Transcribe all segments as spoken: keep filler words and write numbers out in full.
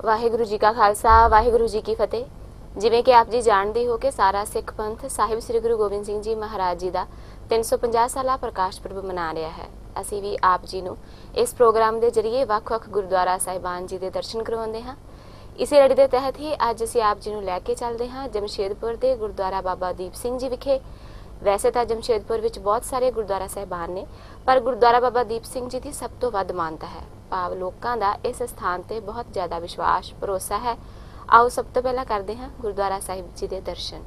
वाहिगुरु जी का खालसा वाहिगुरु जी की फतेह। जिवें कि आप जी जानते हो कि सारा सिख पंथ साहिब श्री गुरु गोबिंद सिंह जी महाराज जी का तीन सौ पचास साला प्रकाश पुरब मना रहा है। असी भी आप जी नूं इस प्रोग्राम के जरिए वख-वख गुरुद्वारा साहिबान जी के दर्शन करवाते हैं। इसी लड़ी के तहत ही अज असी आप जी नूं लैके चलते हैं जमशेदपुर के गुरुद्वारा बाबा दीप सिंह जी विखे। वैसे तो जमशेदपुर विच बहुत सारे गुरुद्वारा साहिबान ने, पर गुरुद्वारा बाबा दीप सिंह जी की सब तो वध मानता है। भाव लोगों का इस स्थान पर बहुत ज़्यादा विश्वास भरोसा है। आओ सब तो पहला करते हैं गुरुद्वारा साहिब जी के दर्शन।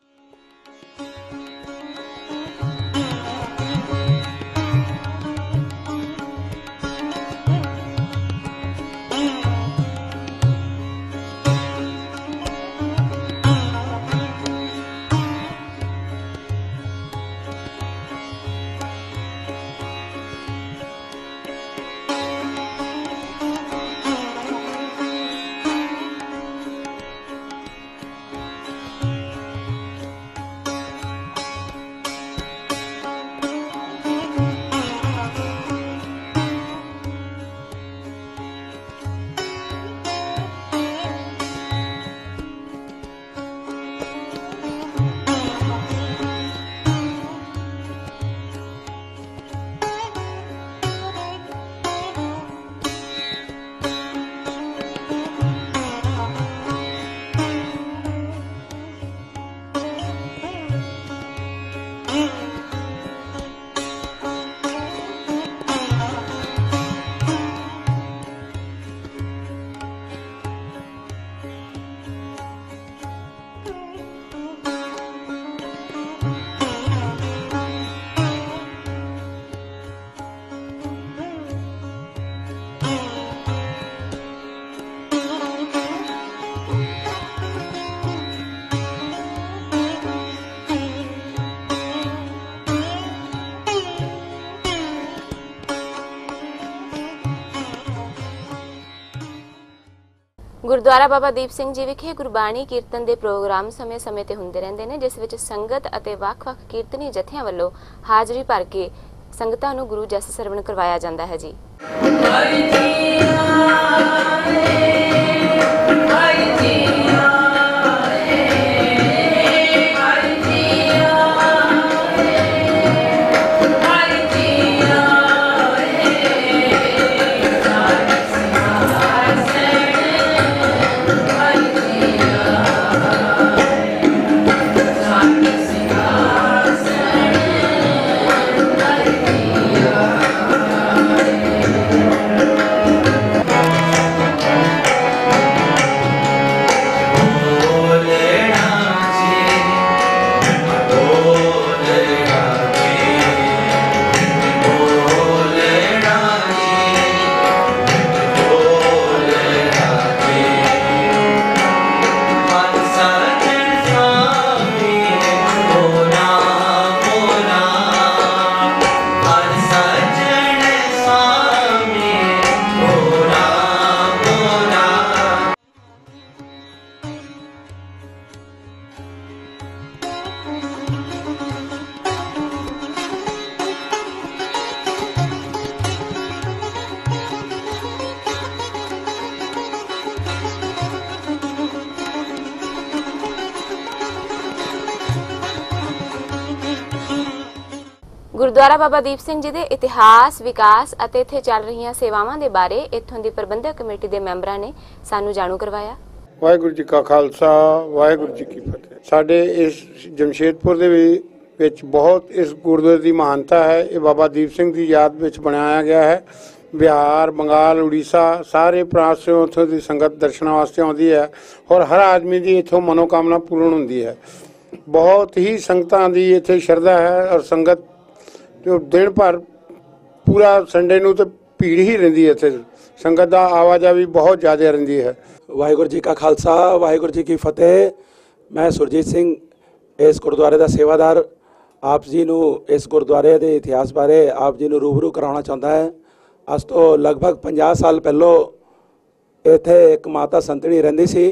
गुरुद्वारा बाबा दीप सिंह जी विखे गुरबाणी कीर्तन के प्रोग्राम समय समय ते हुंदे रहिंदे ने, जिस विच संगत अते वख-वख कीर्तनी जथियां वल्लों हाजरी भर के संगतां नूं गुरु जस सरवण करवाया जांदा है जी। गुरुद्वारा बाबा दीप सिंह जी के इतिहास विकास अते इत्थे चल रही सेवावां दे बारे इत्थों की प्रबंधक कमेटी के मैंबरां ने सानू जाणू करवाया। वाहिगुरू जी का खालसा वाहिगुरू जी की फतेह। साडे इस जमशेदपुर दे विच बहुत इस गुरुद्वारे की महानता है। ये बाबा दीप सिंह की याद में बनाया गया है। बिहार बंगाल उड़ीसा सारे प्रांत से उत्थों की संगत दर्शन वास्ते आती है और हर आदमी की इत्थों मनोकामना पूर्ण होती है। बहुत ही संगतां की इत्थे श्रद्धा है और संगत जो दिन भर पूरा संडे नूं तो भीड़ ही रहिंदी है। इत्थे संगत का आवाजाही बहुत ज़्यादा रहिंदी है। वाहिगुरू जी का खालसा वाहिगुरू जी की फतेह। मैं सुरजीत सिंह इस गुरुद्वारे का सेवादार आप जी नूं इस गुरुद्वारे के इतिहास बारे आप जी नूं रूबरू कराउणा चाहुंदा है। अज तो लगभग पचास साल पहलों इत्थे एक माता संतनी रहिंदी सी।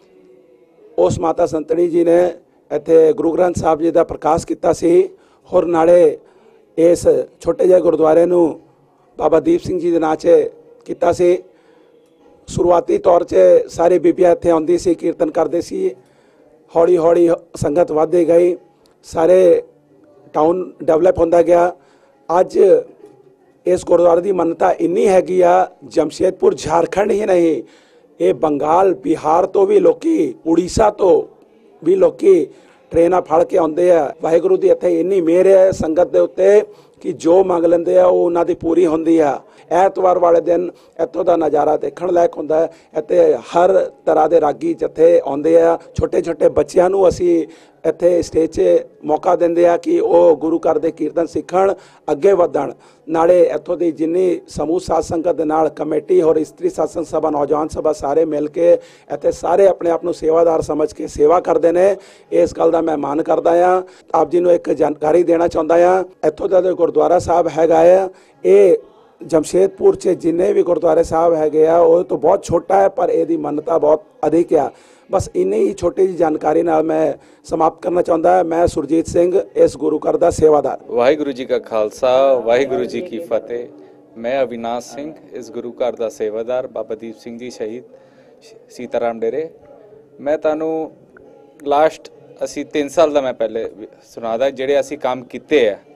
उस माता संतनी जी ने इत्थे गुरु ग्रंथ साहब जी का प्रकाश किया सी और नाले इस छोटे जे गुरुद्वारे नूं बाबा दीप सिंह जी के नां 'च कीता सी। शुरुआती तौर 'ਚ सारी बीबियां ਇੱਥੇ ਆਉਂਦੀ ਸੀ, ਕੀਰਤਨ ਕਰਦੇ ਸੀ। हौली हौली संगत ਵੱਧਦੀ गई, सारे टाउन डेवलप होंदा गया। अज इस गुरुद्वारे की मान्यता इन्नी हैगी आ, जमशेदपुर झारखंड ही नहीं, ये बंगाल बिहार तो भी लोकी, उड़ीसा तो भी लोकी ट्रेनां फड़ के आउंदे आ। वाहिगुरू दी इत्थे इन्नी मेहर है संगत दे उत्ते कि जो मंग लेंदे आ वो उन्हां दी पूरी होंदी आ। ਐਤਵਾਰ वाले दिन ਇੱਥੋਂ ਦਾ ਨਜ਼ਾਰਾ ਦੇਖਣ ਲਾਇਕ ਹੁੰਦਾ ਹੈ। ਇੱਥੇ ਹਰ ਤਰ੍ਹਾਂ ਦੇ ਰਾਗੀ ਜਥੇ ਆਉਂਦੇ ਆ। ਛੋਟੇ ਛੋਟੇ ਬੱਚਿਆਂ ਨੂੰ ਅਸੀਂ ਇੱਥੇ ਸਟੇਜ 'ਤੇ ਮੌਕਾ ਦਿੰਦੇ ਆ ਕਿ ਉਹ ਗੁਰੂ ਘਰ ਦੇ ਕੀਰਤਨ ਸਿੱਖਣ, ਅੱਗੇ ਵਧਣ। ਨਾਲੇ ਇੱਥੋਂ ਦੀ ਜਿੰਨੀ ਸਮੂਹ ਸਾਧ ਸੰਗਤ ਦੇ ਨਾਲ ਕਮੇਟੀ ਔਰ ਇਸਤਰੀ ਸਾਧਨ ਸਭਾ, ਨੌਜਵਾਨ ਸਭਾ ਸਾਰੇ ਮਿਲ ਕੇ ਇੱਥੇ ਸਾਰੇ ਆਪਣੇ ਆਪ ਨੂੰ ਸੇਵਾਦਾਰ ਸਮਝ ਕੇ ਸੇਵਾ ਕਰਦੇ ਨੇ। ਇਸ ਗੱਲ ਦਾ ਮੈਂ ਮਾਣ ਕਰਦਾ ਹਾਂ। ਆਪ ਜੀ ਨੂੰ ਇੱਕ ਜਾਣਕਾਰੀ ਦੇਣਾ ਚਾਹੁੰਦਾ ਹਾਂ, ਇੱਥੋਂ ਦਾ ਜੋ ਗੁਰਦੁਆਰਾ ਸਾਹਿਬ ਹੈਗਾ ਆ, ਇਹ जमशेदपुर 'ਚ जिन्ने भी गुरुद्वारे साहब हैगे आ वो तो बहुत छोटा है, पर ਇਹਦੀ मान्यता बहुत अधिक है। बस इन्नी ही छोटी जी जानकारी नाल मैं समाप्त करना चाहता है। मैं सुरजीत सिंह, इस गुरु घर का सेवादार। वाहिगुरु जी का खालसा, वाहिगुरु जी की फतेह। मैं अविनाश सिंह, इस गुरु घर का सेवादार, बाबा दीप सिंह जी शहीद सीताराम डेरे। मैं तुहानू लास्ट असी तीन साल का मैं पहले सुनादा ਜਿਹੜੇ ਅਸੀਂ काम किए है।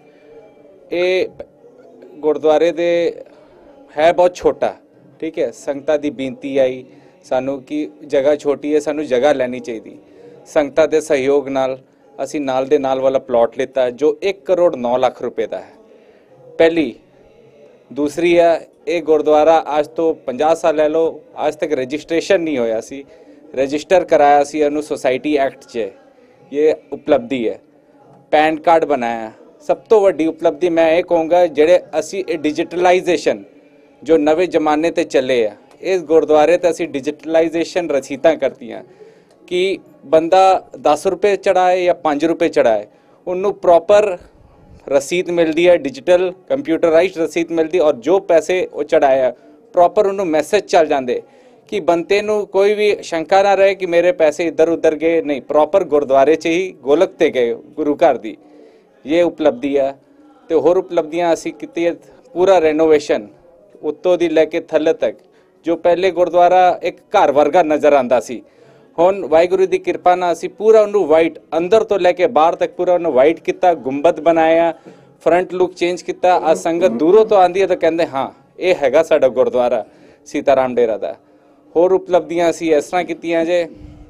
ये गुरुद्वारे दे है बहुत छोटा, ठीक है। संगतां दी बेनती आई सानू कि जगह छोटी है, सानू जगह लैनी चाहिए। संगतां दे सहयोग नाल असी नाल दे नाल वाला प्लॉट लेता जो एक करोड़ नौ लाख रुपए का है। पहली दूसरी है, ये गुरुद्वारा आज तो पचास साल ले लो, आज तक रजिस्ट्रेशन नहीं होया सी। रजिस्टर कराया सी इनू सोसाइटी एक्ट च, ये उपलब्धि है। पैन कार्ड बनाया, सब तो वड्डी उपलब्धि मैं ये कहूँगा जेड़े असी डिजिटलाइजेशन जो नवे जमाने ते चले आ, इस गुरुद्वारे ते असी डिजिटलाइजेशन रसीतां करतियां कि बंदा दस रुपये चढ़ाए या पाँच रुपये चढ़ाए, उन्होंने प्रॉपर रसीद मिलती है, डिजिटल कंप्यूटराइज रसीद मिलती, और जो पैसे वो चढ़ाया प्रॉपर उन्होंने मैसेज चल जाते कि बनते नू कोई भी शंका ना रहे कि मेरे पैसे इधर उधर गए। नहीं, प्रॉपर गुरुद्वारे च ही गोलक ते गए गुरु घर दी। ये उपलब्धि है। तो होर उपलब्धियां असी कीती है, पूरा रेनोवेशन उत्तों दी लैके थल्ले तक। जो पहले गुरुद्वारा एक घर वर्गा नज़र आंदा सी, हुण वाहिगुरू दी किरपा नाल असी पूरा उन्होंने वाइट अंदर तो लैके बाहर तक पूरा उन्होंने वाइट किया, गुंबद बनाया, फ्रंट लुक चेंज किया। आज संगत दूरों तो आती है तो कहते हाँ ये हैगा साडा गुरुद्वारा सीताराम डेरा दा। होर उपलब्धियां असी इस तरह कीतियां जे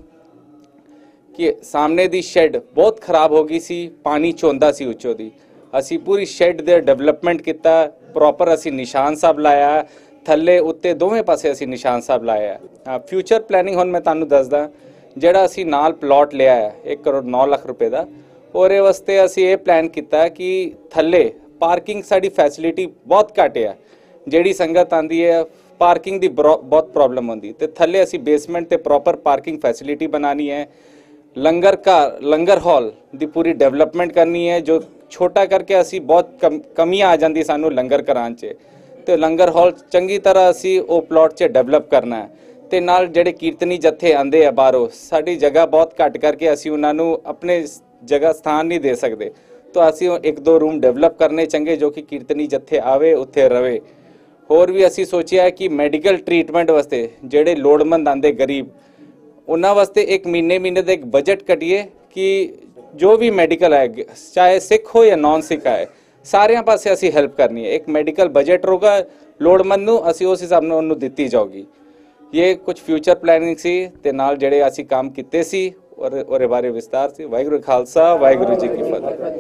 कि सामने दी शेड बहुत खराब हो गई सी, पानी चोंदा सी उच्चों दी, असी पूरी शेड दे डेवलपमेंट किया, प्रॉपर असी निशान साहब लाया, थल्ले उत्ते दोवें पासे असी निशान साहब लाया। हाँ, फ्यूचर प्लैनिंग हुण मैं तुहानूं दसदा, जिहड़ा असी नाल प्लॉट लिया है एक करोड़ नौ लाख रुपए का, और वास्ते असी ये प्लान किया कि थल्ले पार्किंग साडी फैसिलिटी बहुत घट है। जिहड़ी संगत आंदी है पार्किंग की बहुत प्रॉब्लम होंदी, तो थल्ले असी बेसमेंट ते प्रॉपर पार्किंग फैसिलिटी बनानी है। लंगर का लंगर हॉल दी पूरी डेवलपमेंट करनी है, जो छोटा करके असी बहुत कम कमियां आ जाती सानू लंगर कराने च, तो लंगर हॉल चंगी तरह असी वो प्लॉट च डेवलप करना है। तो नाल जेडे कीर्तनी जत्थे आंदे आ बाहरों, साडी जगह बहुत घट करके असी उन्हां नू अपने जगह स्थान नहीं दे सकते, तो असी एक दो रूम डेवलप करने चंगे जो कि कीर्तनी जत्थे आवे उत्थे रवे। होर भी असी सोचिया है कि मैडिकल ट्रीटमेंट वास्ते जेडे लोड़मंद आंदे गरीब, उन्हां वास्ते एक महीने महीने का एक बजट कटिए कि जो भी मेडिकल है, चाहे सिख हो या नॉन सिख है, सारियां पासे असी हेल्प करनी है। एक मेडिकल बजट होगा, लोड़मंद नूं असी उस हिसाब नाल उन्होंने दित्ती जाऊगी। ये कुछ फ्यूचर प्लैनिंग सी ते नाल जेडे असी काम कीते सी और ਉਹਦੇ बारे विस्तार से। वाहिगुरू खालसा, वाहिगुरू जी की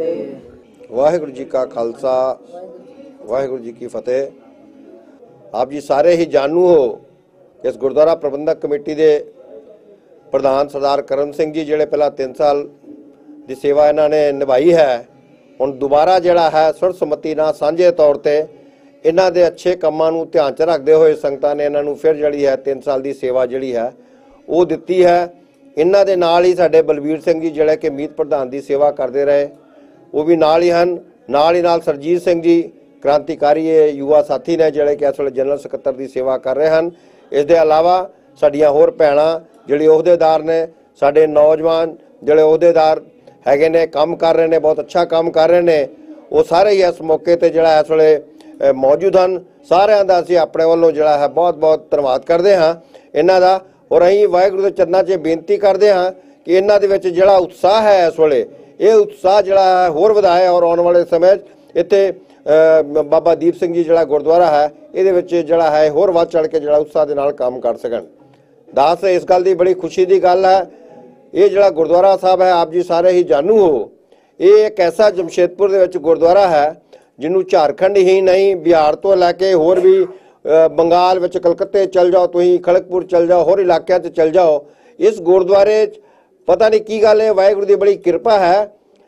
फतेह। वाहिगुरू जी का खालसा, वाहिगुरू जी की फतेह। आप जी सारे ही जानू हो इस गुरुद्वारा प्रबंधक कमेटी के प्रधान सरदार करम सिंह जी ਜਿਹੜੇ ਪਹਿਲਾਂ तीन साल की सेवा इन्होंने निभाई है, ਹੁਣ ਦੁਬਾਰਾ ਜਿਹੜਾ ਹੈ ਸਰਸਮਤੀ ਨਾਲ ਸਾਂਝੇ ਤੌਰ ਤੇ ਇਹਨਾਂ ਦੇ ਅੱਛੇ ਕੰਮਾਂ ਨੂੰ ਧਿਆਨ 'ਚ ਰੱਖਦੇ ਹੋਏ ਸੰਗਤਾਂ ਨੇ ਇਹਨਾਂ ਨੂੰ ਫਿਰ ਜਿਹੜੀ ਹੈ तीन साल ਦੀ ਸੇਵਾ ਜਿਹੜੀ ਹੈ ਉਹ ਦਿੱਤੀ ਹੈ। ਇਹਨਾਂ ਦੇ ਨਾਲ ਹੀ ਸਾਡੇ ਬਲਬੀਰ ਸਿੰਘ ਜੀ ਜਿਹੜੇ ਕਿ ਮੀਤ ਪ੍ਰਧਾਨ ਦੀ ਸੇਵਾ ਕਰਦੇ ਰਹੇ, ਉਹ ਵੀ ਨਾਲ ਹੀ ਹਨ। ਨਾਲ ਹੀ ਨਾਲ ਸਰਜੀਤ ਸਿੰਘ ਜੀ क्रांतिकारी युवा साथी ने ਜਿਹੜੇ कि इस वे जनरल ਸਕੱਤਰ की सेवा कर रहे हैं। इस दे अलावा साडियां होर भैणां ਜਿਹੜੇ अहुदेदार ने, साडे नौजवान ਜਿਹੜੇ अहुदेदार हैगे ने, काम कर रहे हैं, बहुत अच्छा काम कर रहे हैं। वो सारे ही इस मौके पर जोड़ा इस वे ਅ, ਮੌਜੂਦ ਹਨ। ਸਾਰਿਆਂ ਦਾ ਅਸੀਂ ਆਪਣੇ ਵੱਲੋਂ ਜਿਹੜਾ ਹੈ ਬਹੁਤ ਬਹੁਤ ਧੰਨਵਾਦ ਕਰਦੇ ਹਾਂ ਇਹਨਾਂ ਦਾ। ਔਰ ਅਸੀਂ ਵਾਹਿਗੁਰੂ ਦੇ ਚਰਨਾਂ 'ਚ ਬੇਨਤੀ ਕਰਦੇ ਹਾਂ ਕਿ ਇਹਨਾਂ ਦੇ ਵਿੱਚ ਜਿਹੜਾ ਉਤਸ਼ਾਹ ਹੈ ਇਸ ਵੇਲੇ, ਇਹ ਉਤਸ਼ਾਹ ਜਿਹੜਾ ਹੈ ਹੋਰ ਵਧਾਏ ਔਰ ਆਉਣ ਵਾਲੇ ਸਮੇਂ 'ਚ ਇੱਥੇ ਬਾਬਾ ਦੀਪ ਸਿੰਘ ਜੀ ਜਿਹੜਾ ਗੁਰਦੁਆਰਾ ਹੈ ਇਹਦੇ ਵਿੱਚ ਜਿਹੜਾ ਹੈ ਹੋਰ ਵੱਧ ਚੜ੍ਹ ਕੇ ਜਿਹੜਾ ਉਤਸ਼ਾਹ ਦੇ ਨਾਲ ਕੰਮ ਕਰ ਸਕਣ। ਦਾਸ ਇਸ ਗੱਲ ਦੀ ਬੜੀ ਖੁਸ਼ੀ ਦੀ ਗੱਲ ਹੈ, ਇਹ ਜਿਹੜਾ ਗੁਰਦੁਆਰਾ ਸਾਹਿਬ ਹੈ ਆਪ ਜੀ ਸਾਰੇ ਹੀ ਜਾਣੂ ਹੋ, ਇਹ ਇੱਕ ਐਸਾ ਜਮਸ਼ੇਦਪੁਰ ਦੇ ਵਿੱਚ ਗੁਰਦੁਆਰਾ ਹੈ ਜਿਹਨੂੰ ਝਾਰਖੰਡ ਹੀ ਨਹੀਂ ਬਿਹਾਰ ਤੋਂ ਲੈ ਕੇ ਹੋਰ ਵੀ ਬੰਗਾਲ ਵਿੱਚ ਕਲਕੱਤੇ ਚਲ ਜਾਓ, ਤੁਸੀਂ ਖੜਗਪੁਰ ਚਲ ਜਾਓ, ਹੋਰ ਇਲਾਕਿਆਂ 'ਚ ਚਲ ਜਾਓ, ਇਸ ਗੁਰਦੁਆਰੇ 'ਚ ਪਤਾ ਨਹੀਂ ਕੀ ਗੱਲ ਹੈ, ਵਾਹਿਗੁਰੂ ਦੀ ਬੜੀ ਕਿਰਪਾ ਹੈ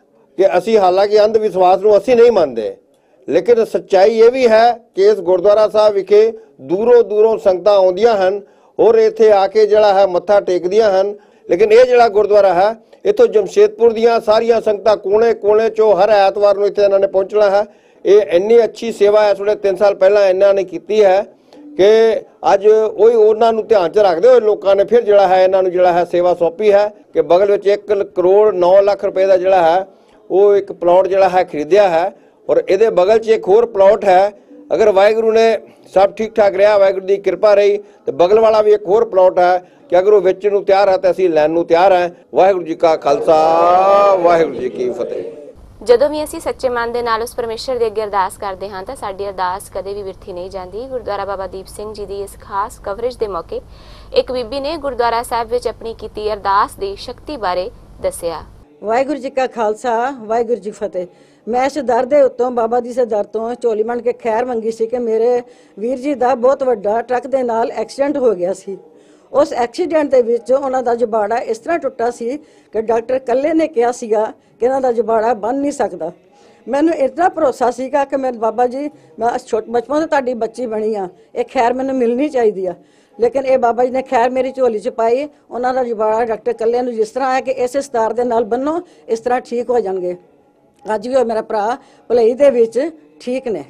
ਕਿ ਅਸੀਂ ਹਾਲਾਂਕਿ ਅੰਧ ਵਿਸ਼ਵਾਸ ਨੂੰ ਅਸੀਂ ਨਹੀਂ ਮੰਨਦੇ, ਲੇਕਿਨ ਸੱਚਾਈ ਇਹ ਵੀ ਹੈ ਕਿ ਇਸ ਗੁਰਦੁਆਰਾ ਸਾਹਿਬ ਵਿਖੇ ਦੂਰੋਂ ਦੂਰੋਂ ਸੰਗਤਾਂ ਆਉਂਦੀਆਂ ਹਨ ਔਰ ਇੱਥੇ ਆ ਕੇ ਜਿਹੜਾ ਹੈ ਮੱਥਾ ਟੇਕਦੀਆਂ ਹਨ। ਲੇਕਿਨ ਇਹ ਜਿਹੜਾ ਗੁਰਦੁਆਰਾ ਹੈ ਇੱਥੋਂ ਜਮਸ਼ੇਦਪੁਰ ਦੀਆਂ ਸਾਰੀਆਂ ਸੰਗਤਾਂ ਕੋਨੇ ਕੋਨੇ 'ਚੋਂ ਹਰ ਐਤਵਾਰ ਨੂੰ ਇੱਥੇ ਇਹਨਾਂ ਨੇ ਪਹੁੰਚਣਾ ਹੈ। ਇਹ ਇੰਨੀ ਅੱਛੀ ਸੇਵਾ ਇਸ ਵੇਲੇ ਤਿੰਨ ਸਾਲ ਪਹਿਲਾਂ ਇਹਨਾਂ ਨੇ ਕੀਤੀ ਹੈ ਕਿ ਅੱਜ ਉਹੀ ਉਹਨਾਂ ਨੂੰ ਧਿਆਨ 'ਚ ਰੱਖਦੇ ਹੋਏ ਲੋਕਾਂ ਨੇ ਫਿਰ ਜਿਹੜਾ ਹੈ ਇਹਨਾਂ ਨੂੰ ਜਿਹੜਾ ਹੈ ਸੇਵਾ ਸੌਂਪੀ ਹੈ ਕਿ ਬਗਲ ਵਿੱਚ ਇੱਕ ਕਰੋੜ ਨੌ ਲੱਖ ਰੁਪਏ ਦਾ ਜਿਹੜਾ ਹੈ ਉਹ ਇੱਕ ਪਲਾਟ ਜਿਹੜਾ ਹੈ ਖਰੀਦਿਆ ਹੈ ਔਰ ਇਹਦੇ ਬਗਲ 'ਚ ਇੱਕ ਹੋਰ ਪਲਾਟ ਹੈ। ਅਗਰ ਵਾਹਿਗੁਰੂ ਨੇ ਸਭ ਠੀਕ ਠਾਕ ਰਿਹਾ, ਵਾਹਿਗੁਰੂ ਦੀ ਕਿਰਪਾ ਰਹੀ, ਤੇ ਬਗਲ ਵਾਲਾ ਵੀ ਇੱਕ ਹੋਰ ਪਲਾਟ ਹੈ ਕਿ ਅਗਰ ਉਹ ਵੇਚਣ ਨੂੰ ਤਿਆਰ ਹੈ ਤਾਂ ਅਸੀਂ ਲੈਣ ਨੂੰ ਤਿਆਰ ਹਾਂ। ਵਾਹਿਗੁਰੂ ਜੀ ਕਾ ਖਾਲਸਾ, ਵਾਹਿਗੁਰੂ ਜੀ ਕੀ ਫਤਿਹ। ਜਦੋਂ ਵੀ ਅਸੀਂ ਸੱਚੇ ਮਨ ਦੇ ਨਾਲ ਉਸ ਪਰਮੇਸ਼ਰ ਦੇ ਅੱਗੇ ਅਰਦਾਸ ਕਰਦੇ ਹਾਂ ਤਾਂ ਸਾਡੀ ਅਰਦਾਸ ਕਦੇ ਵੀ ਵਿਰਥੀ ਨਹੀਂ ਜਾਂਦੀ। ਗੁਰਦੁਆਰਾ ਬਾਬਾ ਦੀਪ ਸਿੰਘ ਜੀ ਦੀ ਇਸ ਖਾਸ ਕਵਰੇਜ ਦੇ ਮੌਕੇ ਇੱਕ ਬੀਬੀ ਨੇ ਗੁਰਦੁਆਰਾ ਸਾਹਿਬ ਵਿੱਚ ਆਪਣੀ ਕੀਤੀ ਅਰਦਾਸ ਦੀ ਸ਼ਕਤੀ ਬਾਰੇ ਦੱਸਿਆ। ਵਾਹਿਗੁਰੂ ਜੀ ਕਾ ਖਾਲਸਾ, ਵਾਹਿਗੁਰੂ ਜੀ ਫਤਿਹ। ਮੈਂ ਇਸ ਦਰ ਦੇ ਉੱਤੋਂ ਬਾਬਾ ਜੀ ਦੇ ਦਰ ਤੋਂ ਝੋਲੀ ਮੰਨ ਕੇ ਖੈਰ ਮੰਗੀ ਸੀ ਕਿ ਮੇਰੇ ਵੀਰ ਜੀ ਦਾ ਬਹੁਤ ਵੱਡਾ ਟਰੱਕ ਦੇ ਨਾਲ ਐਕਸੀਡੈਂਟ ਹੋ ਗਿਆ ਸੀ। ਉਸ ਐਕਸੀਡੈਂਟ ਦੇ ਵਿੱਚ ਉਹਨਾਂ ਦਾ ਜਬਾੜਾ ਇਸ ਤਰ੍ਹਾਂ ਟੁੱਟਾ ਸੀ ਕਿ ਡਾਕਟਰ ਕੱਲੇ ਨੇ ਕਿਹਾ ਸੀਗਾ ਕਿ ਇਹਨਾਂ ਦਾ ਜਬਾੜਾ ਬਣ ਨਹੀਂ ਸਕਦਾ। ਮੈਨੂੰ ਇਤਨਾ ਭਰੋਸਾ ਸੀਗਾ ਕਿ ਮੈਂ ਬਾਬਾ ਜੀ ਮੈਂ ਛੋਟ ਬਚਪਨ ਤੋਂ ਤੁਹਾਡੀ ਬੱਚੀ ਬਣੀ ਆ, ਇਹ ਖੈਰ ਮੈਨੂੰ ਮਿਲਣੀ ਚਾਹੀਦੀ ਆ। ਲੇਕਿਨ ਇਹ ਬਾਬਾ ਜੀ ਨੇ ਖੈਰ ਮੇਰੀ ਝੋਲੀ 'ਚ ਪਾਈ। ਉਹਨਾਂ ਦਾ ਜਬਾੜਾ ਡਾਕਟਰ ਕੱਲੇ ਨੂੰ ਜਿਸ ਤਰ੍ਹਾਂ ਹੈ ਕਿ ਇਸੇ ਸਤਾਰ ਦੇ ਨਾਲ ਬੰਨੋ ਇਸ ਤਰ੍ਹਾਂ ਠੀਕ ਹੋ ਜਾਣਗੇ। ਅੱਜ ਵੀ ਉਹ ਮੇਰਾ ਭਰਾ ਭਲਈ ਦੇ ਵਿੱਚ ਠੀਕ ਨੇ।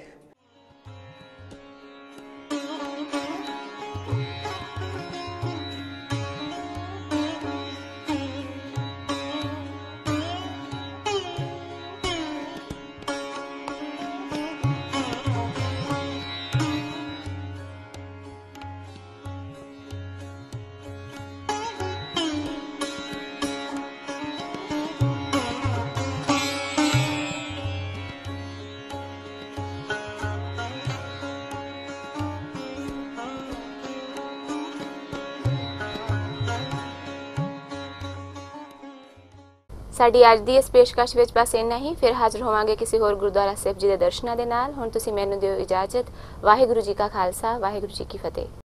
ਸਾਡੀ ਅੱਜ ਦੀ ਇਸ ਪੇਸ਼ਕਸ਼ ਵਿੱਚ ਬਸ ਇੰਨਾ ਹੀ। ਫਿਰ ਹਾਜ਼ਰ ਹੋਵਾਂਗੇ ਕਿਸੇ ਹੋਰ ਗੁਰਦੁਆਰਾ ਸਾਹਿਬ ਜੀ ਦੇ ਦਰਸ਼ਨਾਂ ਦੇ ਨਾਲ। ਹੁਣ ਤੁਸੀਂ ਮੈਨੂੰ ਦਿਓ ਇਜਾਜ਼ਤ। ਵਾਹਿਗੁਰੂ ਜੀ ਕਾ ਖਾਲਸਾ, ਵਾਹਿਗੁਰੂ ਜੀ ਕੀ ਫਤਿਹ।